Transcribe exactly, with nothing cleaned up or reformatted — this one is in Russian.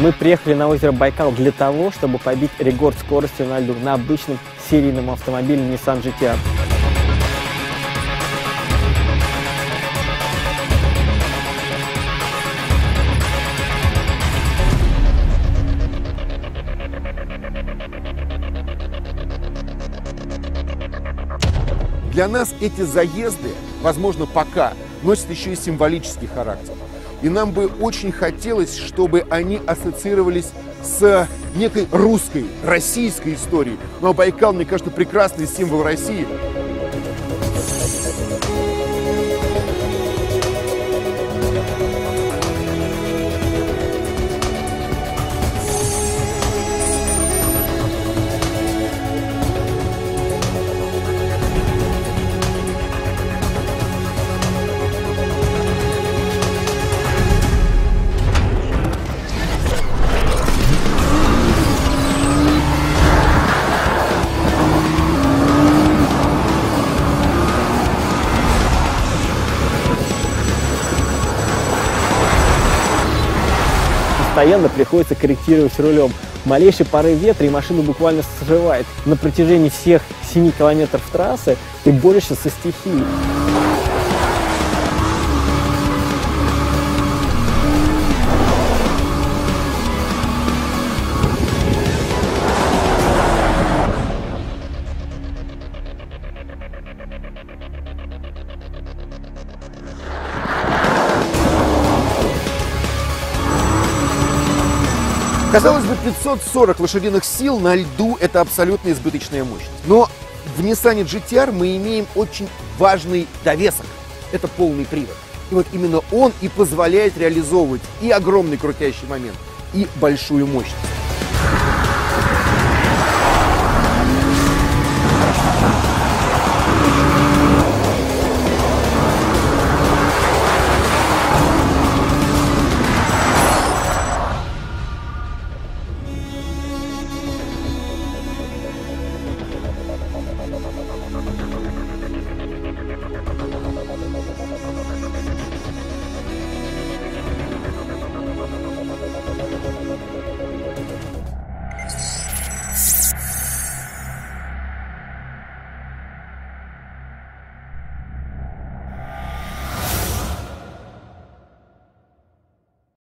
Мы приехали на озеро Байкал для того, чтобы побить рекорд скорости на льду на обычном серийном автомобиле Nissan джи ти ар. Для нас эти заезды, возможно, пока носят еще и символический характер. И нам бы очень хотелось, чтобы они ассоциировались с некой русской, российской историей. Ну а Байкал, мне кажется, прекрасный символ России. Постоянно приходится корректировать рулем. Малейший порыв ветра, и машину буквально срывает. На протяжении всех семи километров трассы ты борешься со стихией. Казалось бы, пятьсот сорок лошадиных сил на льду – это абсолютно избыточная мощность. Но в Nissan джи ти ар мы имеем очень важный довесок – это полный привод. И вот именно он и позволяет реализовывать и огромный крутящий момент, и большую мощность.